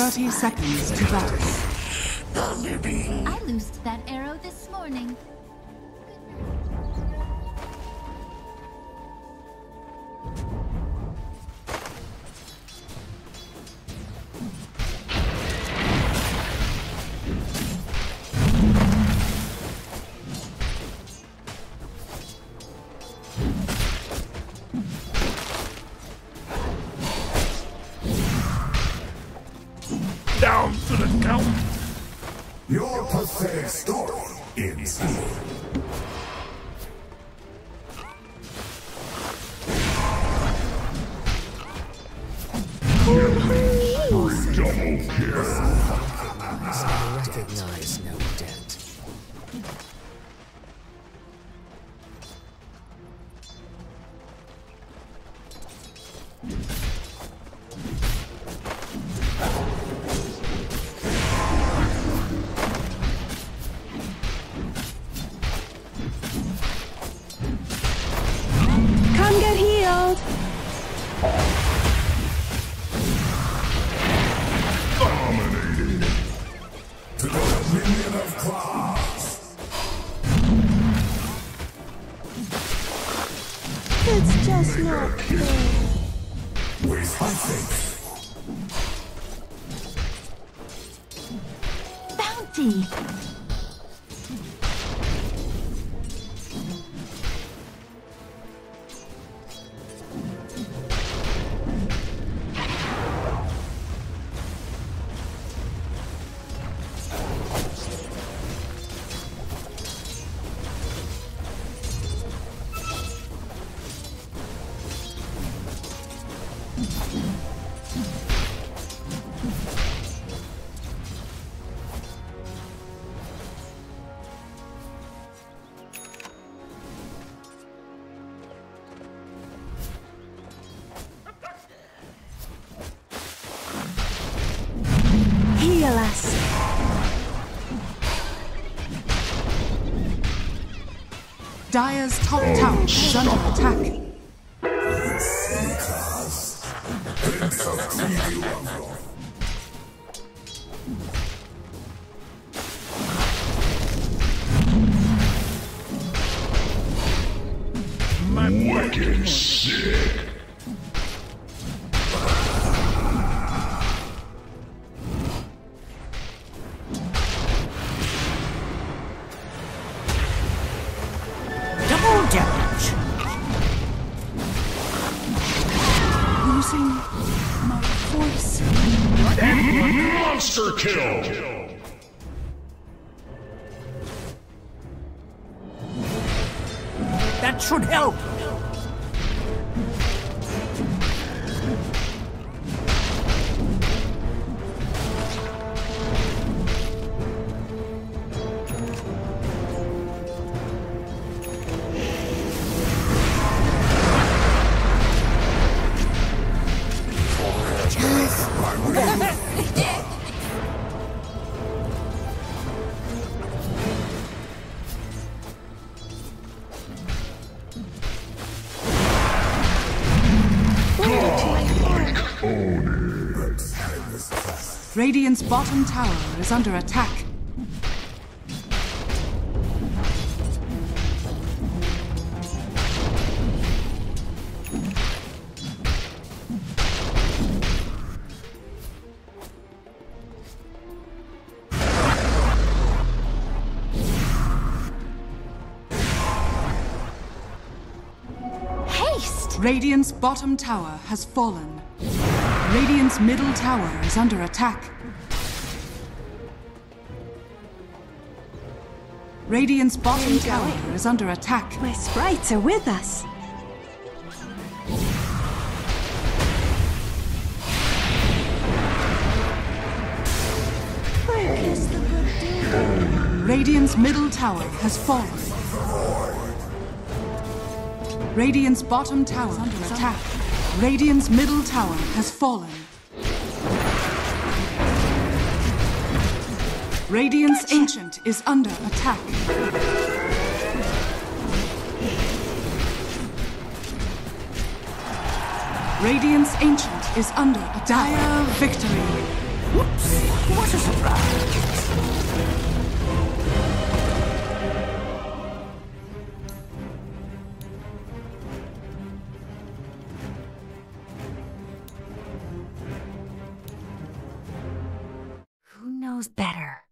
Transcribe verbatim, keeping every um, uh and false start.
Thirty seconds to battle. I loosed that arrow this morning. Down to the count. Your pathetic story ends here. Double kill. Recognize no debt. Come get healed. Dominating. To the dominion of claws. It's just not fair. Waste my faith. Bounty! Heal us. Dire's top tower is under attack. Prince of Greedy Rumble. Wicked sick. Double damage. Losing my voice. Monster kill. That should help. Radiant's bottom tower is under attack. Haste! Radiant's bottom tower has fallen. Radiant's middle tower is under attack. Radiant's bottom tower is under attack. My sprites are with us. Where is the good deal? Radiant's middle tower has fallen. Radiant's bottom tower is under attack. Radiant's middle tower has fallen. Radiant's Ancient is under attack. Radiant's Ancient is under attack. Dire victory. Whoops! What a surprise! Who knows better?